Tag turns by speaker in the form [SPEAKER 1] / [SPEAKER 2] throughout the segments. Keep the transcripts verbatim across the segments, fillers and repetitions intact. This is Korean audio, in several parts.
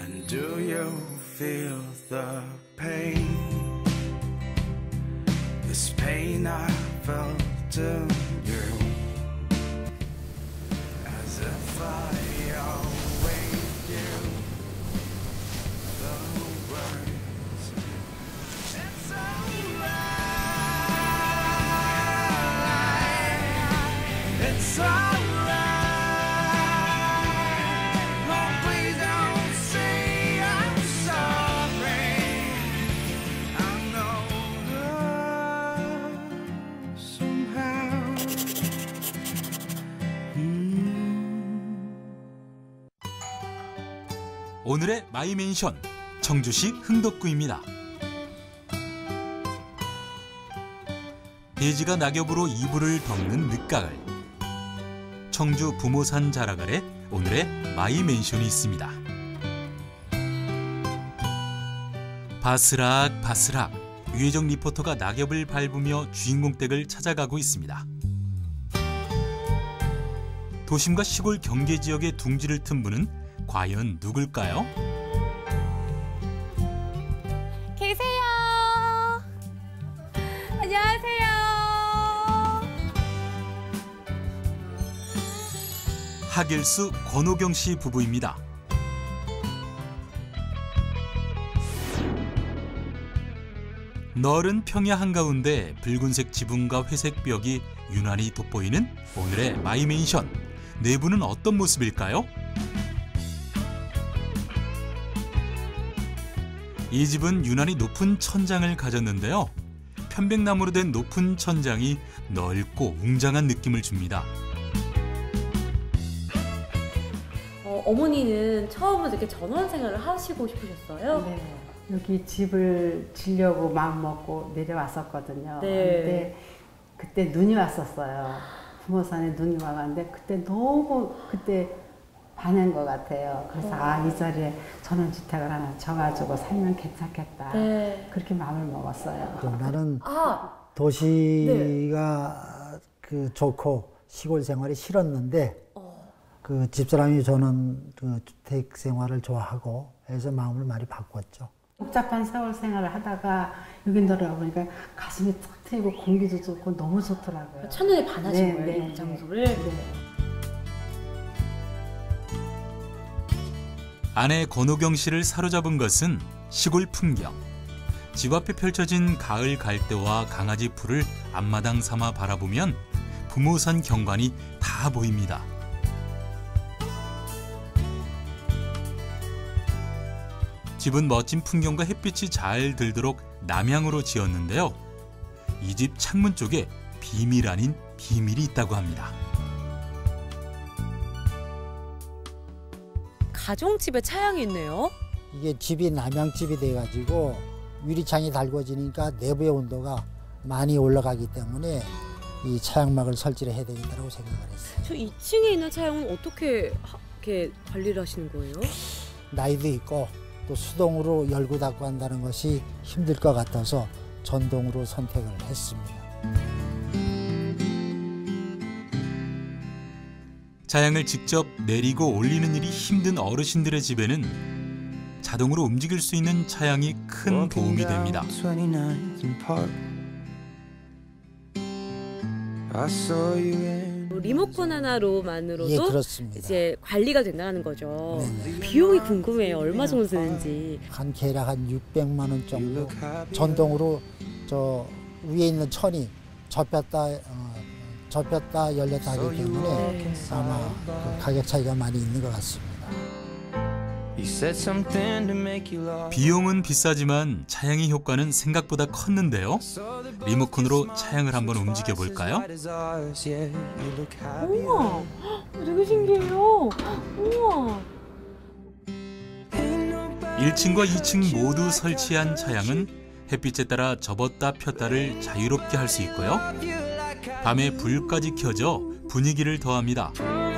[SPEAKER 1] And do you feel the pain? This pain I felt in you, as if I await you. The words, it's alright, it's alright.
[SPEAKER 2] 오늘의 마이맨션, 청주시 흥덕구입니다. 대지가 낙엽으로 이불을 덮는 늦가을. 청주 부모산 자락 아래 오늘의 마이맨션이 있습니다. 바스락 바스락 유혜정 리포터가 낙엽을 밟으며 주인공 댁을 찾아가고 있습니다. 도심과 시골 경계 지역의 둥지를 튼 분은 과연 누굴까요?
[SPEAKER 3] 계세요. 안녕하세요.
[SPEAKER 2] 하길수 권호경 씨 부부입니다. 넓은 평야 한가운데 붉은색 지붕과 회색 벽이 유난히 돋보이는 오늘의 마이맨션. 내부는 어떤 모습일까요? 이 집은 유난히 높은 천장을 가졌는데요. 편백나무로 된 높은 천장이 넓고 웅장한 느낌을 줍니다.
[SPEAKER 3] 어, 어머니는 처음부터 이렇게 전원 생활을 하시고 싶으셨어요?
[SPEAKER 4] 네. 여기 집을 지려고 마음먹고 내려왔었거든요.
[SPEAKER 3] 네.
[SPEAKER 4] 근데 그때 눈이 왔었어요. 부모산에 눈이 와갔는데 그때 너무 그때 반한 것 같아요. 그래서 어. 아, 이 자리에 전원주택을 하나 져가지고 살면 괜찮겠다.
[SPEAKER 3] 네.
[SPEAKER 4] 그렇게 마음을 먹었어요.
[SPEAKER 5] 나는
[SPEAKER 3] 아,
[SPEAKER 5] 도시가 네. 그 좋고 시골 생활이 싫었는데
[SPEAKER 3] 어.
[SPEAKER 5] 그 집사람이 저는 그 주택 생활을 좋아하고 해서 마음을 많이 바꿨죠.
[SPEAKER 4] 복잡한 세월 생활을 하다가 여기 들어오니까 가슴이 탁 트이고 공기도 좋고 너무 좋더라고요.
[SPEAKER 3] 첫눈에 반하신
[SPEAKER 4] 네,
[SPEAKER 3] 거예요,
[SPEAKER 4] 네,
[SPEAKER 3] 이 장소를?
[SPEAKER 4] 네.
[SPEAKER 2] 아내 권호경 씨를 사로잡은 것은 시골 풍경. 집 앞에 펼쳐진 가을 갈대와 강아지 풀을 앞마당 삼아 바라보면 부모산 경관이 다 보입니다. 집은 멋진 풍경과 햇빛이 잘 들도록 남향으로 지었는데요. 이 집 창문 쪽에 비밀 아닌 비밀이 있다고 합니다.
[SPEAKER 3] 가정집에 차양이 있네요.
[SPEAKER 5] 이게 집이 남향집이 돼가지고 유리창이 달궈지니까 내부의 온도가 많이 올라가기 때문에 이 차양막을 설치를 해야 되겠다고 생각을 했어요.
[SPEAKER 3] 저 이 층에 있는 차양은 어떻게 하, 이렇게 관리를 하시는 거예요?
[SPEAKER 5] 나이도 있고 또 수동으로 열고 닫고 한다는 것이 힘들 것 같아서 전동으로 선택을 했습니다.
[SPEAKER 2] 차양을 직접 내리고 올리는 일이 힘든 어르신들의 집에는 자동으로 움직일 수 있는 차양이 큰 도움이 됩니다.
[SPEAKER 3] 리모컨 하나로만으로도
[SPEAKER 5] 예, 그렇습니다.
[SPEAKER 3] 이제 관리가 된다는 거죠.
[SPEAKER 5] 네네.
[SPEAKER 3] 비용이 궁금해요. 얼마 정도 드는지.
[SPEAKER 5] 한 개락 한 육백만 원 정도. 전동으로 저 위에 있는 천이 접혔다 어, 접혔다 열렸다 하기 때문에
[SPEAKER 3] 네.
[SPEAKER 5] 아마 그 가격 차이가 많이 있는 것 같습니다.
[SPEAKER 2] 비용은 비싸지만 차양의 효과는 생각보다 컸는데요. 리모컨으로 차양을 한번 움직여 볼까요?
[SPEAKER 3] 우와, 되게 신기해요. 우와.
[SPEAKER 2] 일 층과 이 층 모두 설치한 차양은 햇빛에 따라 접었다 폈다를 자유롭게 할 수 있고요. 밤에 불까지 켜져 분위기를 더합니다.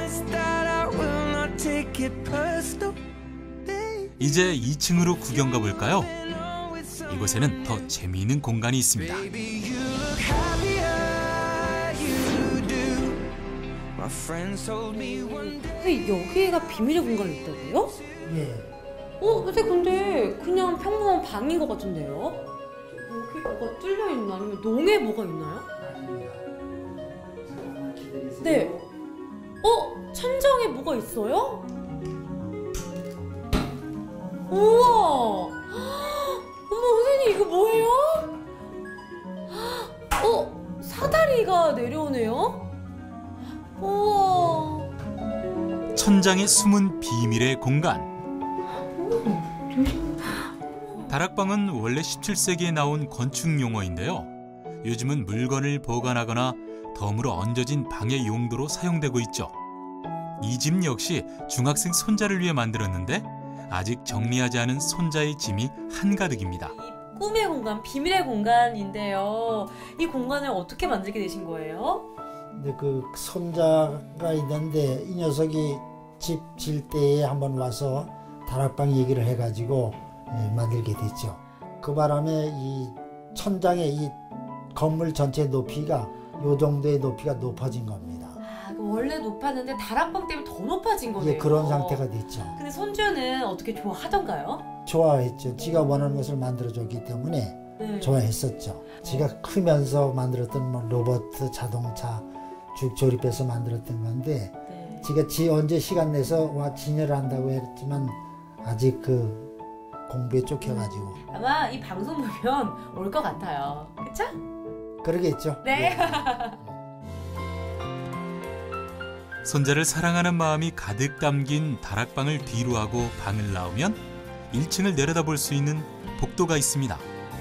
[SPEAKER 2] 이제 이 층으로 구경 가볼까요? 이곳에는 더 재미있는 공간이 있습니다.
[SPEAKER 3] 근데 여기가 비밀의 공간이 있다고요?
[SPEAKER 5] 예.
[SPEAKER 3] 어, 근데 근데 그냥 평범한 방인 것 같은데요? 여기 뭐가 뚫려 있나? 아니면 농에 뭐가 있나요? 네. 어? 천장에 뭐가 있어요? 우와! 어머, 선생님 이거 뭐예요? 어? 사다리가 내려오네요? 우와.
[SPEAKER 2] 천장에 숨은 비밀의 공간. 다락방은 원래 십칠 세기에 나온 건축 용어인데요. 요즘은 물건을 보관하거나 덤으로 얹어진 방의 용도로 사용되고 있죠. 이 집 역시 중학생 손자를 위해 만들었는데 아직 정리하지 않은 손자의 짐이 한가득입니다.
[SPEAKER 3] 이 꿈의 공간, 비밀의 공간인데요. 이 공간을 어떻게 만들게 되신 거예요?
[SPEAKER 5] 근데 그 손자가 있는데 이 녀석이 집 질 때에 한번 와서 다락방 얘기를 해가지고 예, 만들게 됐죠. 그 바람에 이 천장의 이 건물 전체 높이가 요 정도의 높이가 높아진 겁니다.
[SPEAKER 3] 아, 원래 높았는데 다락방 때문에 더 높아진 거네요.
[SPEAKER 5] 예, 그런 상태가 됐죠.
[SPEAKER 3] 근데 손주는 어떻게 좋아하던가요?
[SPEAKER 5] 좋아했죠. 지가 원하는 것을 만들어줬기 때문에
[SPEAKER 3] 네.
[SPEAKER 5] 좋아했었죠. 지가 크면서 만들었던 뭐 로봇, 자동차 쭉 조립해서 만들었던 건데
[SPEAKER 3] 네.
[SPEAKER 5] 지가 지 언제 시간 내서 와 진열을 한다고 했지만 아직 그 공부에 쫓겨가지고
[SPEAKER 3] 아마 이 방송 보면 올 것 같아요. 그쵸?
[SPEAKER 5] 그러겠죠.
[SPEAKER 3] 네.
[SPEAKER 2] 손자를 사랑하는 마음이 가득 담긴 다락방을 뒤로 하고 방을 나오면 일 층을 내려다볼 수 있는 복도가 있습니다.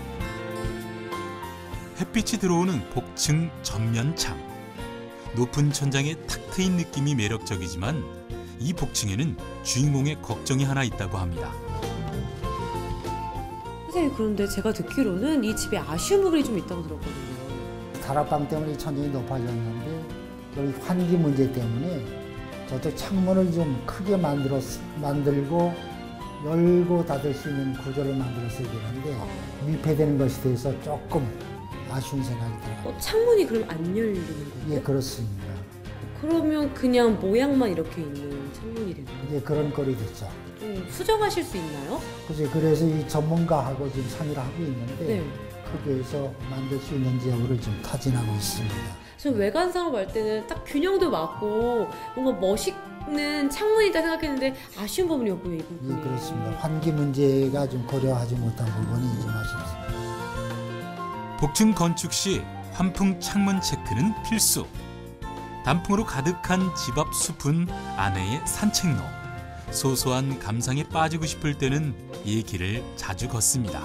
[SPEAKER 2] 햇빛이 들어오는 복층 전면창. 높은 천장에 탁 트인 느낌이 매력적이지만 이 복층에는 주인공의 걱정이 하나 있다고 합니다.
[SPEAKER 3] 선생님, 그런데 제가 듣기로는 이 집에 아쉬운 부분이 좀 있다고 들었거든요.
[SPEAKER 5] 다락방 때문에 천장이 높아졌는데 여기 환기 문제 때문에 저쪽 창문을 좀 크게 만들어 만들고 열고 닫을 수 있는 구조를 만들었어야 되는데
[SPEAKER 3] 어.
[SPEAKER 5] 밀폐되는 것에 대해서 조금 아쉬운 생각이 들어요.
[SPEAKER 3] 어, 창문이 그럼 안 열리는 거예요?
[SPEAKER 5] 예, 그렇습니다.
[SPEAKER 3] 그러면 그냥 모양만 이렇게 있는 창문이 되나요?
[SPEAKER 5] 예, 그런 꼴이 됐죠.
[SPEAKER 3] 좀 수정하실 수 있나요?
[SPEAKER 5] 그죠. 그래서 이 전문가하고 지금 상의를 하고 있는데
[SPEAKER 3] 네.
[SPEAKER 5] 크게 해서 만들 수 있는지 여부를 좀 타진하고 있습니다.
[SPEAKER 3] 저 외관상으로 볼 때는 딱 균형도 맞고 뭔가 멋있는 창문이다 생각했는데 아쉬운 부분이 없고요, 이 부분이.
[SPEAKER 5] 예, 그렇습니다. 환기 문제가 좀 고려하지 못한 부분이 좀 아쉽습니다.
[SPEAKER 2] 복층 건축 시 환풍 창문 체크는 필수. 단풍으로 가득한 집 앞 숲은 아내의 산책로. 소소한 감상에 빠지고 싶을 때는 이 길을 자주 걷습니다.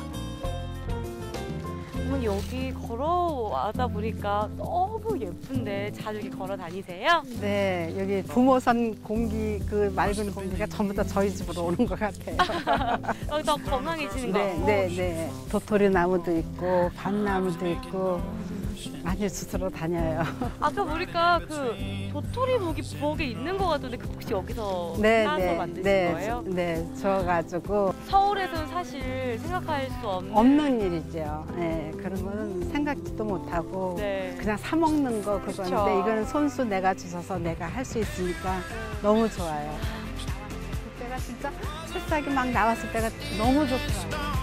[SPEAKER 3] 어머니, 여기 걸어와다 보니까 너무 예쁜데 자주 이렇게 걸어 다니세요?
[SPEAKER 4] 네, 여기 부모산 공기, 그 맑은 공기가 전부 다 저희 집으로 오는 것 같아요.
[SPEAKER 3] 여기 더 건강해지는 거
[SPEAKER 4] 네,
[SPEAKER 3] 같고.
[SPEAKER 4] 네, 네. 도토리 나무도 있고, 밭나무도 있고, 많이 주스러 다녀요.
[SPEAKER 3] 아까 보니까 그 도토리 목이 부엌에 있는 것 같은데 그 혹시 여기서
[SPEAKER 4] 네,
[SPEAKER 3] 따서
[SPEAKER 4] 네,
[SPEAKER 3] 만드신
[SPEAKER 4] 네,
[SPEAKER 3] 거예요?
[SPEAKER 4] 네, 저어가지고
[SPEAKER 3] 서울에서는 사실 생각할 수 없는
[SPEAKER 4] 없는 일이죠. 네, 그런 거는 생각지도 못하고
[SPEAKER 3] 네.
[SPEAKER 4] 그냥 사 먹는 거 그건데
[SPEAKER 3] 그쵸.
[SPEAKER 4] 이거는 손수 내가 주셔서 내가 할 수 있으니까 너무 좋아요. 그때가 진짜 새싹이 막 나왔을 때가 너무 좋더라고요.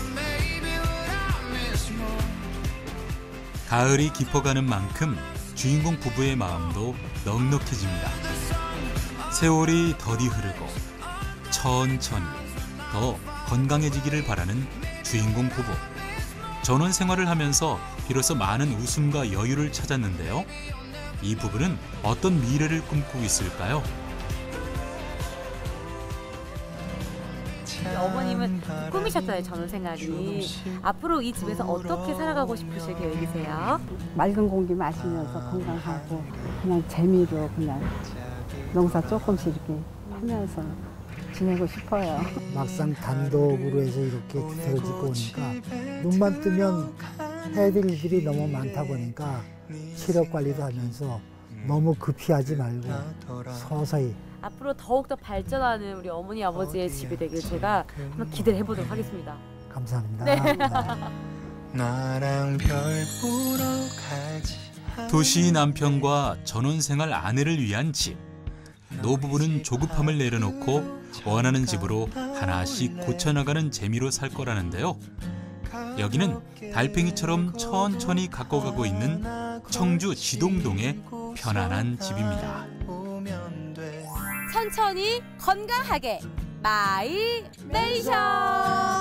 [SPEAKER 2] 가을이 깊어가는 만큼 주인공 부부의 마음도 넉넉해집니다. 세월이 더디 흐르고 천천히 더 건강해지기를 바라는 주인공 부부. 전원 생활을 하면서 비로소 많은 웃음과 여유를 찾았는데요. 이 부부는 어떤 미래를 꿈꾸고 있을까요?
[SPEAKER 3] 어머님은 꿈이셨잖아요, 전원생활이. 앞으로 이 집에서 어떻게 살아가고 싶으실 계획이세요?
[SPEAKER 4] 맑은 공기 마시면서 건강하고 그냥 재미로 그냥 농사 조금씩 이렇게 하면서 지내고 싶어요.
[SPEAKER 5] 막상 단독으로 해서 이렇게 주택을 짓고 오니까 눈만 뜨면 해야 될 일이 너무 많다 보니까 체력 관리도 하면서 너무 급히 하지 말고 서서히.
[SPEAKER 3] 앞으로 더욱더 발전하는 우리 어머니 아버지의 집이 되길 제가 한번 기대를 해보도록 하겠습니다.
[SPEAKER 5] 감사합니다.
[SPEAKER 3] 네.
[SPEAKER 1] 나랑 별 보러 가지.
[SPEAKER 2] 도시 남편과 전원생활 아내를 위한 집. 노부부는 조급함을 내려놓고 원하는 집으로 하나씩 고쳐나가는 재미로 살 거라는데요. 여기는 달팽이처럼 천천히 가꿔가고 있는 청주 지동동의 편안한 집입니다.
[SPEAKER 6] 천천히 건강하게 마이 네이션.